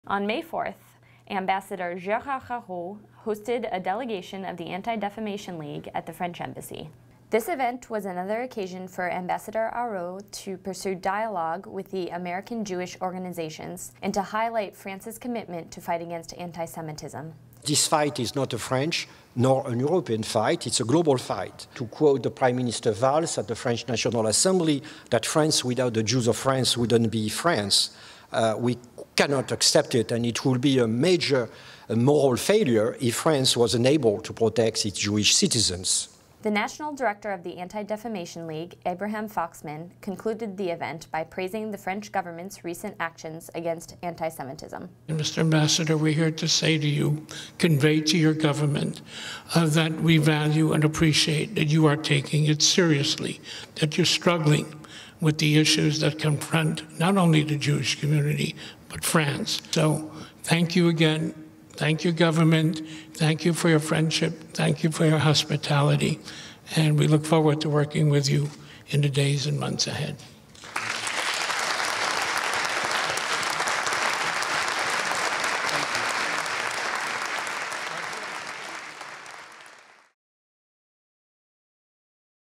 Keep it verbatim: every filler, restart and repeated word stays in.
On May fourth, Ambassador Gérard Haraud hosted a delegation of the Anti-Defamation League at the French Embassy. This event was another occasion for Ambassador Haraud to pursue dialogue with the American Jewish organizations and to highlight France's commitment to fight against anti-Semitism. This fight is not a French nor an European fight, it's a global fight. To quote the Prime Minister Valls at the French National Assembly, that France without the Jews of France wouldn't be France. Uh, we cannot accept it, and it will be a major a moral failure if France was unable to protect its Jewish citizens. The National Director of the Anti-Defamation League, Abraham Foxman, concluded the event by praising the French government's recent actions against anti-Semitism. Mister Ambassador, we're here to say to you, convey to your government uh, that we value and appreciate that you are taking it seriously, that you're struggling with the issues that confront not only the Jewish community, but France. So thank you again. Thank you, government. Thank you for your friendship. Thank you for your hospitality. And we look forward to working with you in the days and months ahead.